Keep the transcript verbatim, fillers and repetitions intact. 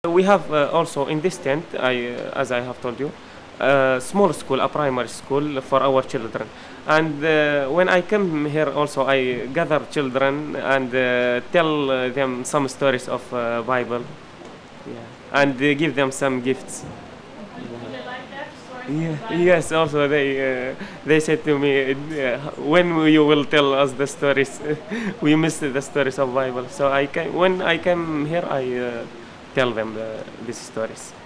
We have uh, also in this tent, I, uh, as I have told you, a small school, a primary school for our children. And uh, when I come here also, I gather children and uh, tell uh, them some stories of uh, Bible, yeah. And uh, give them some gifts. Yeah. Yes, also they uh, they said to me, uh, when you will tell us the stories, we missed the stories of Bible. So I can, when I come here, I uh, tell them the, these stories.